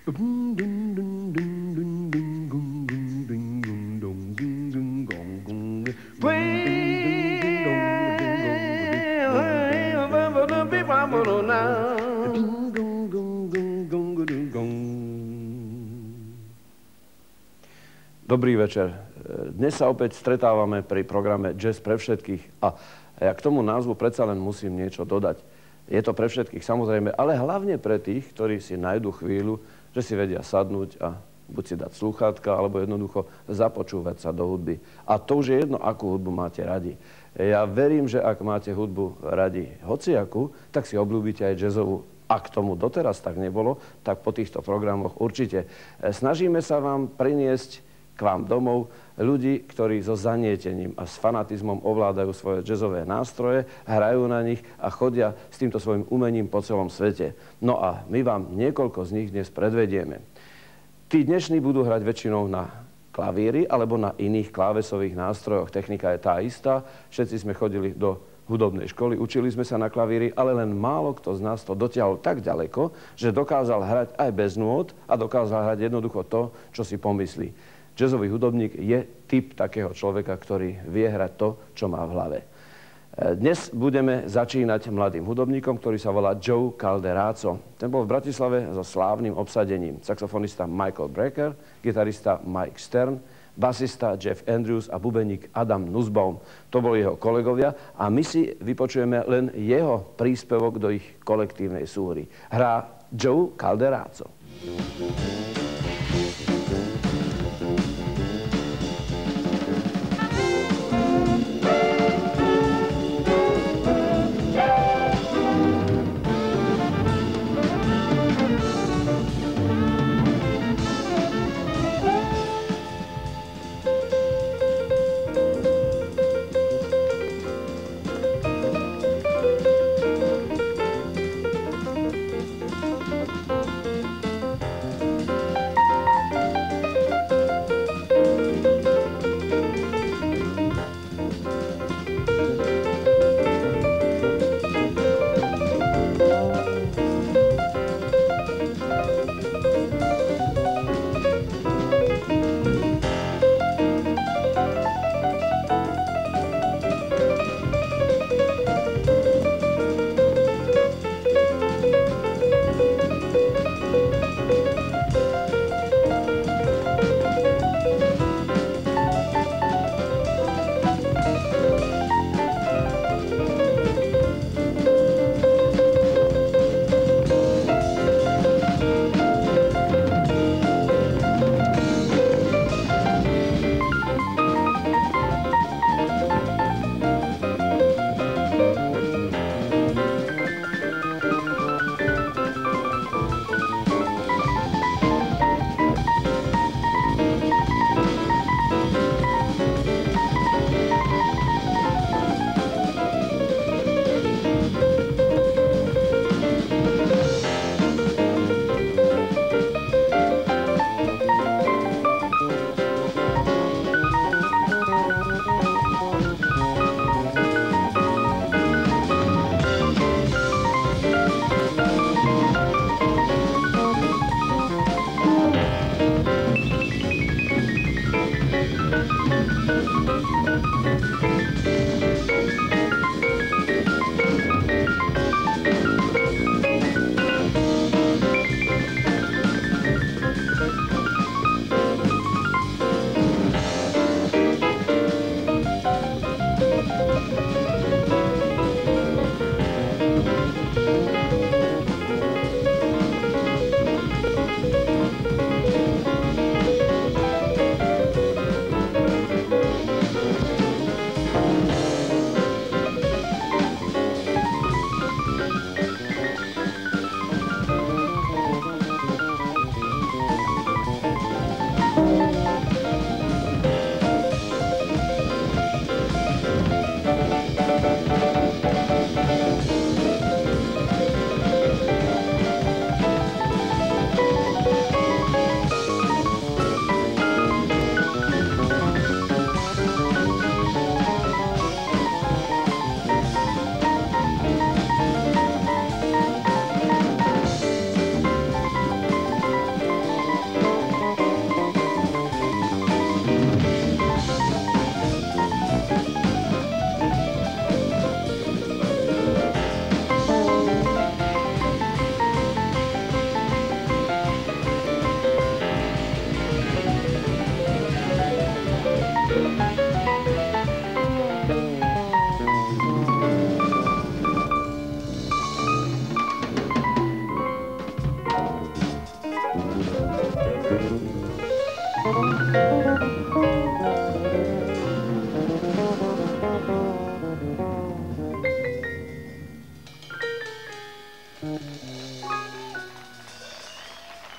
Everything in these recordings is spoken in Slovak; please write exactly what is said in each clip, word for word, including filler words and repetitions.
Dobrý večer. Dnes sa opäť stretávame pri programe Jazz pre všetkých a ja k tomu názvu predsa len musím niečo dodať. Je to pre všetkých samozrejme, ale hlavne pre tých, ktorí si nájdu chvíľu, že si vedia sadnúť a buď si dať slúchátka, alebo jednoducho započúvať sa do hudby. A to už je jedno, akú hudbu máte radi. Ja verím, že ak máte hudbu radi hociakú, tak si obľúbite aj jazzovú. Ak tomu doteraz tak nebolo, tak po týchto programoch určite. Snažíme sa vám priniesť k vám domov ľudí, ktorí so zanietením a s fanatizmom ovládajú svoje jazzové nástroje, hrajú na nich a chodia s týmto svojim umením po celom svete. No a my vám niekoľko z nich dnes predvedieme. Tí dnešní budú hrať väčšinou na klavíri alebo na iných klávesových nástrojoch. Technika je tá istá. Všetci sme chodili do hudobnej školy, učili sme sa na klavíri, ale len málo kto z nás to dotiahol tak ďaleko, že dokázal hrať aj bez nôt a dokázal hrať jednoducho to, čo si pomyslí. Jazzový hudobník je typ takého človeka, ktorý vie hrať to, čo má v hlave. Dnes budeme začínať mladým hudobníkom, ktorý sa volá Joe Calderazzo. Ten bol v Bratislave so slávnym obsadením. Saxofonista Michael Brecker, gitarista Mike Stern, basista Jeff Andrews a bubeník Adam Nussbaum. To boli jeho kolegovia a my si vypočujeme len jeho príspevok do ich kolektívnej súhry. Hrá Joe Calderazzo.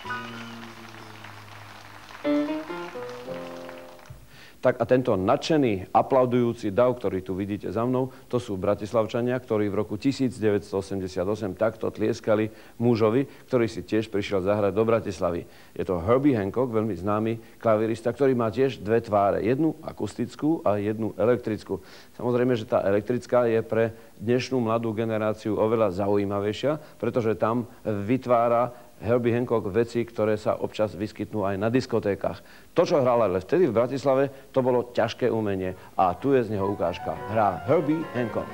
Tak a tento nadšený, aplaudujúci dav, ktorý tu vidíte za mnou, to sú Bratislavčania, ktorí v roku tisícdeväťstoosemdesiatosem takto tlieskali mužovi, ktorý si tiež prišiel zahrať do Bratislavy. Je to Herbie Hancock, veľmi známy klavírista, ktorý má tiež dve tváre. Jednu akustickú a jednu elektrickú. Samozrejme, že tá elektrická je pre dnešnú mladú generáciu oveľa zaujímavejšia, pretože tam vytvára Herbie Hancock veci, ktoré sa občas vyskytnú aj na diskotékach. To, čo hral ale vtedy v Bratislave, to bolo ťažké umenie. A tu je z neho ukážka. Hrá Herbie Hancock.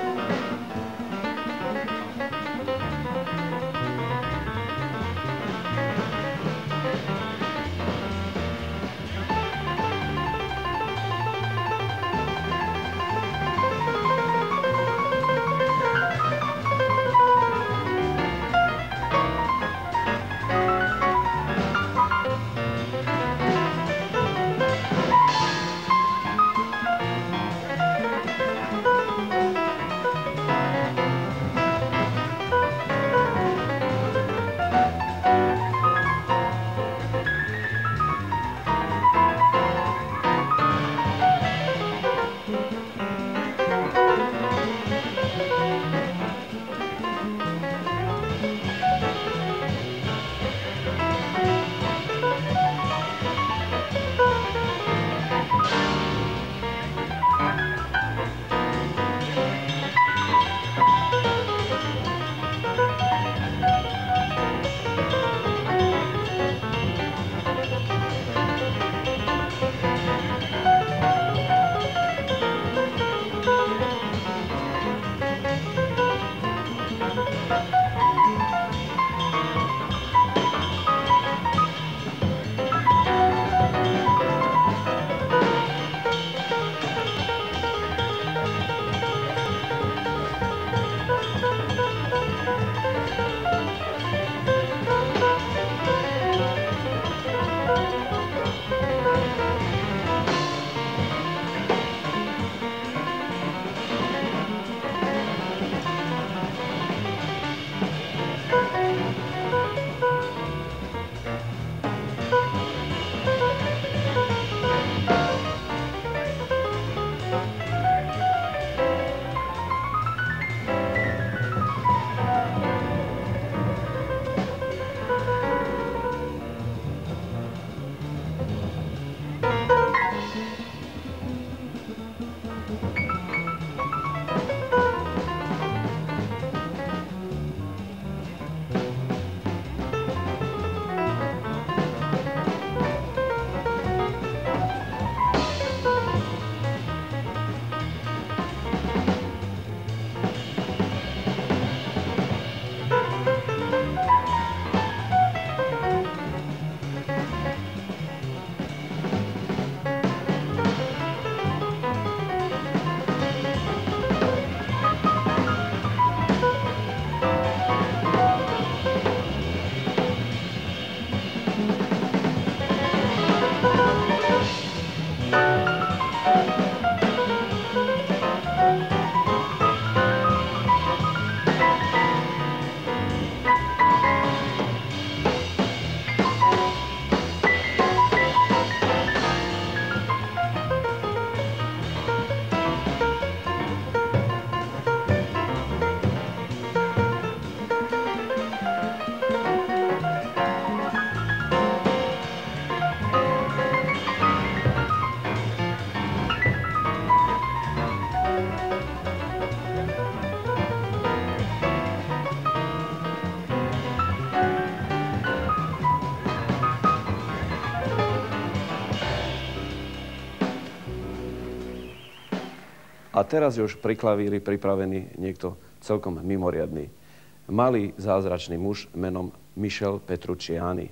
A teraz je už pri klavíri pripravený niekto celkom mimoriadny. Malý zázračný muž menom Michel Petrucciani.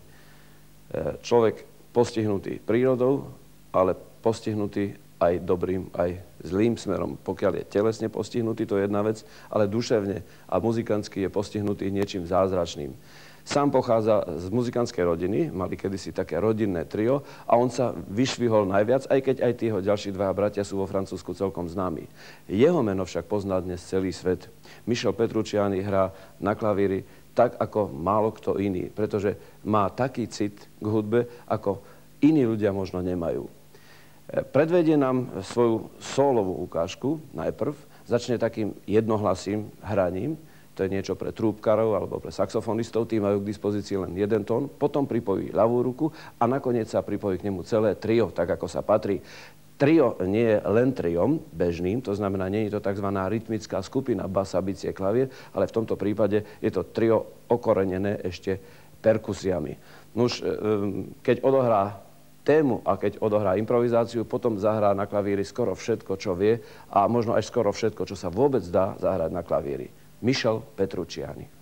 Človek postihnutý prírodou, ale postihnutý aj dobrým, aj zlým smerom. Pokiaľ je telesne postihnutý, to je jedna vec, ale duševne a muzikantsky je postihnutý niečím zázračným. Sám pochádza z muzikantskej rodiny, mali kedysi také rodinné trio a on sa vyšvihol najviac, aj keď aj tího ďalší dvaja bratia sú vo Francúzsku celkom známi. Jeho meno však pozná dnes celý svet. Michel Petrucciani hrá na klavíri tak ako málo kto iný, pretože má taký cit k hudbe, ako iní ľudia možno nemajú. Predvedie nám svoju sólovú ukážku najprv, začne takým jednohlasým hraním, to je niečo pre trúbkarov alebo pre saxofonistov, tí majú k dispozícii len jeden tón, potom pripojí ľavú ruku a nakoniec sa pripojí k nemu celé trio, tak ako sa patrí. Trio nie je len triom bežným, to znamená, nie je to tzv. Rytmická skupina basa, bicie, klavier, ale v tomto prípade je to trio okorenené ešte perkusiami. Nuž, keď odohrá tému a keď odohrá improvizáciu, potom zahrá na klavíri skoro všetko, čo vie a možno aj skoro všetko, čo sa vôbec dá zahrať na klavíri. Michel Petrucciani.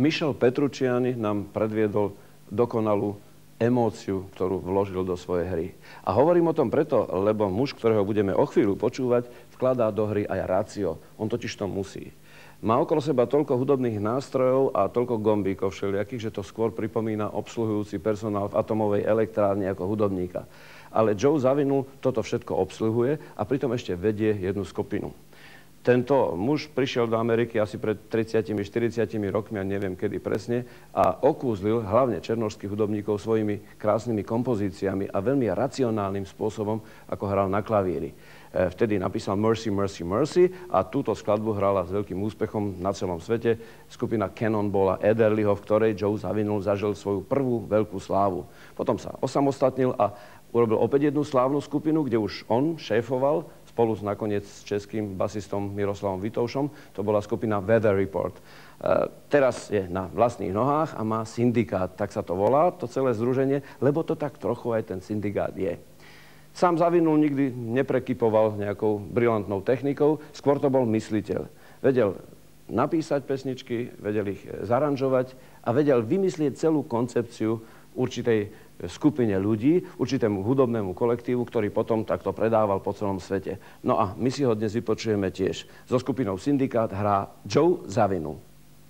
Michel Petrucciani nám predviedol dokonalú emóciu, ktorú vložil do svojej hry. A hovorím o tom preto, lebo muž, ktorého budeme o chvíľu počúvať, vkladá do hry aj rácio. On totiž to musí. Má okolo seba toľko hudobných nástrojov a toľko gombíkov všelijakých, že to skôr pripomína obsluhujúci personál v atomovej elektrárni ako hudobníka. Ale Joe Zawinul toto všetko obsluhuje a pritom ešte vedie jednu skupinu. Tento muž prišiel do Ameriky asi pred tridsiatimi štyridsiatimi rokmi, a neviem kedy presne, a okúzlil hlavne černošských hudobníkov svojimi krásnymi kompozíciami a veľmi racionálnym spôsobom, ako hral na klavíri. Vtedy napísal Mercy, Mercy, Mercy a túto skladbu hrala s veľkým úspechom na celom svete skupina Cannonballa Adderleyho, v ktorej Joe Zawinul zažil svoju prvú veľkú slávu. Potom sa osamostatnil a urobil opäť jednu slávnu skupinu, kde už on šéfoval, spolu s nakoniec s českým basistom Miroslavom Vitoušom. To bola skupina Weather Report. E, teraz je na vlastných nohách a má syndikát, tak sa to volá, to celé združenie, lebo to tak trochu aj ten syndikát je. Sám Zawinul nikdy neprekypoval nejakou brilantnou technikou, skôr to bol mysliteľ. Vedel napísať pesničky, vedel ich zaranžovať a vedel vymyslieť celú koncepciu určitej skupine ľudí, určitému hudobnému kolektívu, ktorý potom takto predával po celom svete. No a my si ho dnes vypočujeme tiež. So skupinou Syndikát hrá Joe Zawinul.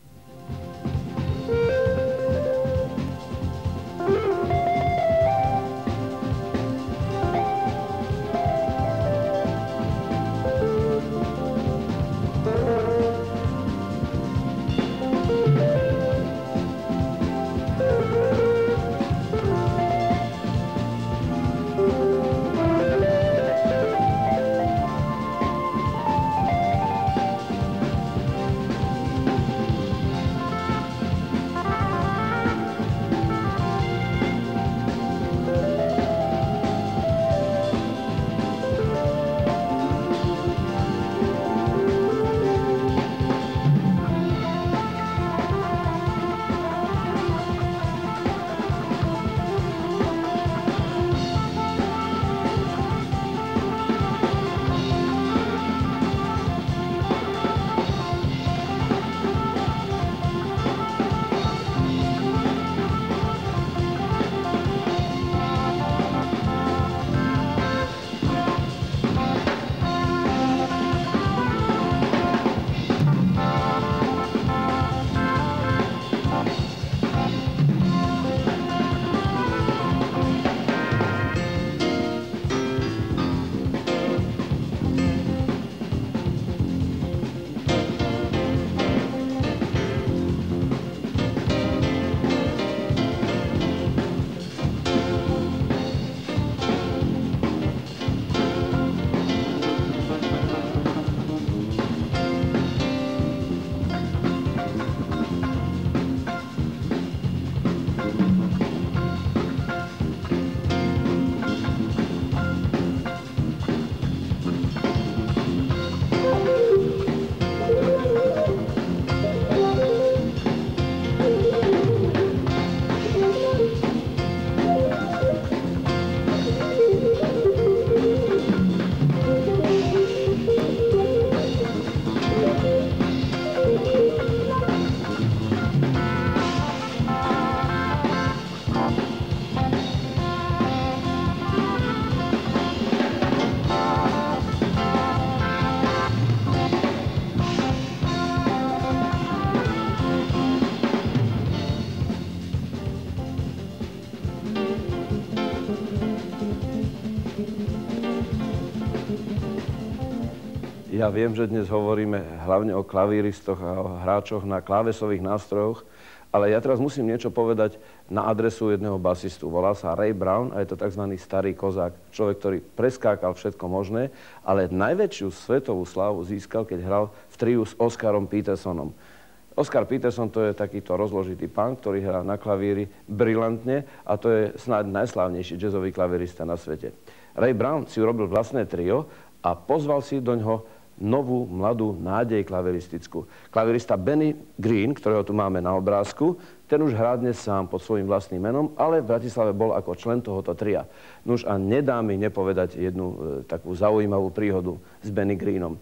Ja viem, že dnes hovoríme hlavne o klavíristoch a o hráčoch na klávesových nástrojoch, ale ja teraz musím niečo povedať na adresu jedného basistu. Volá sa Ray Brown a je to tzv. Starý kozák. Človek, ktorý preskákal všetko možné, ale najväčšiu svetovú slávu získal, keď hral v triu s Oscarom Petersonom. Oscar Peterson to je takýto rozložitý pán, ktorý hrá na klavíri brilantne a to je snáď najslávnejší jazzový klavírista na svete. Ray Brown si urobil vlastné trio a pozval si do ňoho novú, mladú nádej klaviristickú. Klavirista Benny Green, ktorého tu máme na obrázku, ten už hrá dnes sám pod svojím vlastným menom, ale v Bratislave bol ako člen tohoto tria. Nuž a nedá mi nepovedať jednu e, takú zaujímavú príhodu s Benny Greenom.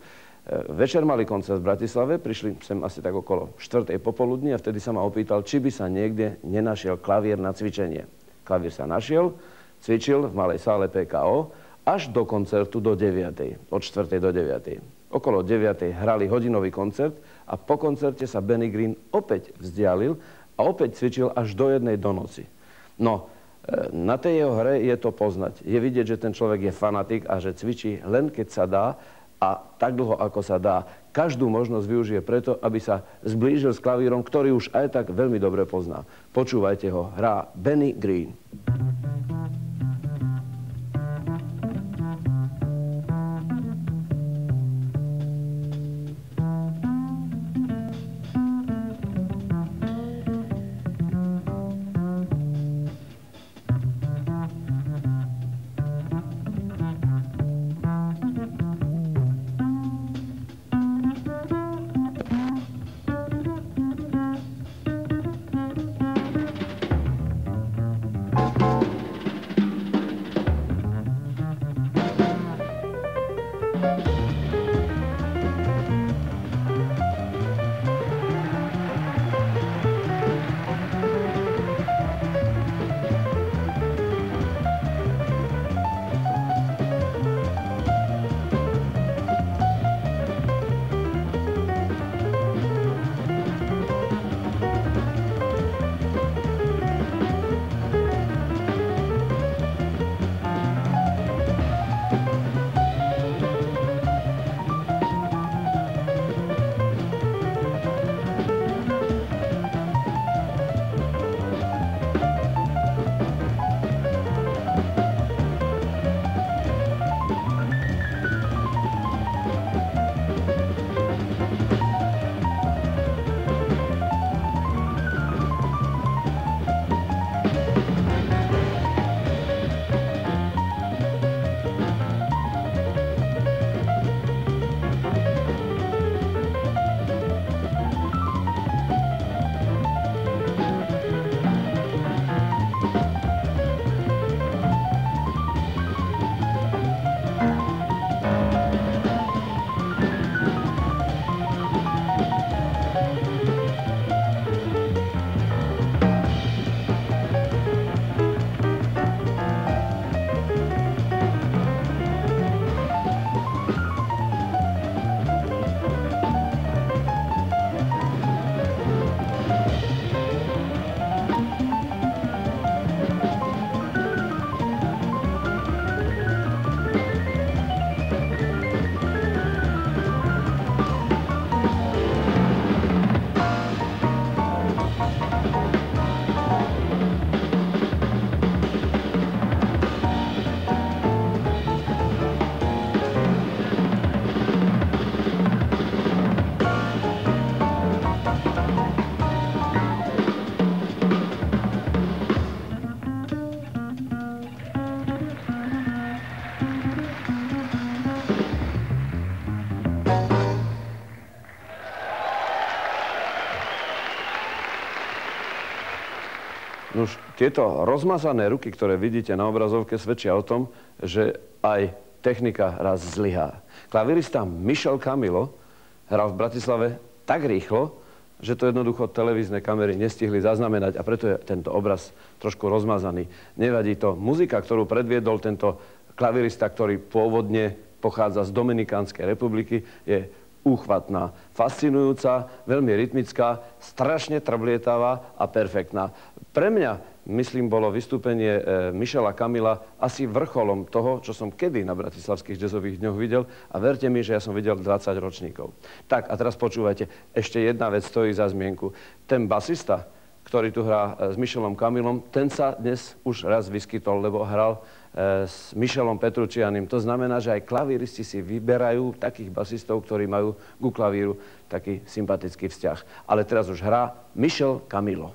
Večer mali koncert v Bratislave, prišli sem asi tak okolo štvrtej popoludní a vtedy sa ma opýtal, či by sa niekde nenašiel klavír na cvičenie. Klavír sa našiel, cvičil v malej sále pé ká ó až do koncertu do deviatej, od štvrtej do deviatej. Okolo deviatej hrali hodinový koncert a po koncerte sa Benny Green opäť vzdialil a opäť cvičil až do jednej do noci. No, na tej jeho hre je to poznať. Je vidieť, že ten človek je fanatik a že cvičí len keď sa dá a tak dlho, ako sa dá. Každú možnosť využije preto, aby sa zblížil s klavírom, ktorý už aj tak veľmi dobre pozná. Počúvajte ho, hrá Benny Green. Už tieto rozmazané ruky, ktoré vidíte na obrazovke, svedčia o tom, že aj technika raz zlyhá. Klavirista Michel Camilo hral v Bratislave tak rýchlo, že to jednoducho televízne kamery nestihli zaznamenať a preto je tento obraz trošku rozmazaný. Nevadí to. Muzika, ktorú predviedol tento klavirista, ktorý pôvodne pochádza z Dominikánskej republiky, je úchvatná, fascinujúca, veľmi rytmická, strašne trblietavá a perfektná. Pre mňa, myslím, bolo vystúpenie e, Michela Camila asi vrcholom toho, čo som kedy na bratislavských jazzových dňoch videl a verte mi, že ja som videl dvadsať ročníkov. Tak a teraz počúvajte, ešte jedna vec stojí za zmienku. Ten basista, ktorý tu hrá e, s Michelom Camilom, ten sa dnes už raz vyskytol, lebo hral e, s Michelom Petruccianim. To znamená, že aj klavíristi si vyberajú takých basistov, ktorí majú ku klavíru taký sympatický vzťah. Ale teraz už hrá Michel Camilo.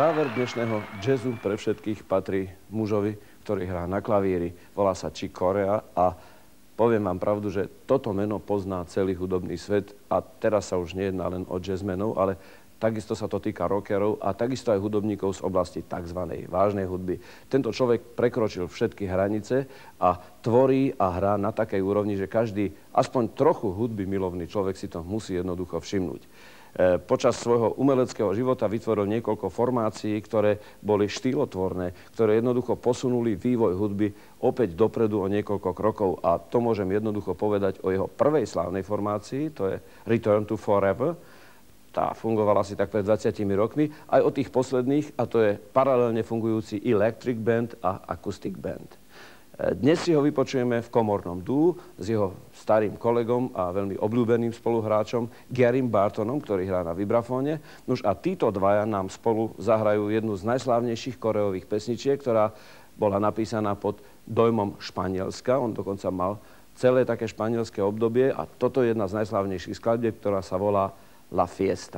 záver dnešného jazzu pre všetkých patrí mužovi, ktorý hrá na klavíri. Volá sa Chick Corea a poviem vám pravdu, že toto meno pozná celý hudobný svet a teraz sa už nejedná len o jazzmenov, ale takisto sa to týka rockerov a takisto aj hudobníkov z oblasti tzv. Vážnej hudby. Tento človek prekročil všetky hranice a tvorí a hrá na takej úrovni, že každý aspoň trochu hudby milovný človek si to musí jednoducho všimnúť. Počas svojho umeleckého života vytvoril niekoľko formácií, ktoré boli štýlotvorné, ktoré jednoducho posunuli vývoj hudby opäť dopredu o niekoľko krokov. A to môžem jednoducho povedať o jeho prvej slávnej formácii, to je Return to Forever. Tá fungovala asi tak pred dvadsiatimi rokmi. Aj o tých posledných, a to je paralelne fungujúci Electric Band a Acoustic Band. Dnes si ho vypočujeme v komornom duu s jeho starým kolegom a veľmi obľúbeným spoluhráčom Garym Bartonom, ktorý hrá na vibrafóne. Nuž a títo dvaja nám spolu zahrajú jednu z najslávnejších koreových pesničiek, ktorá bola napísaná pod dojmom Španielska. On dokonca mal celé také španielské obdobie a toto je jedna z najslávnejších skladieb, ktorá sa volá La Fiesta.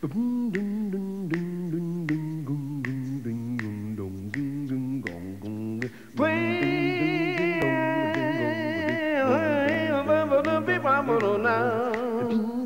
Well,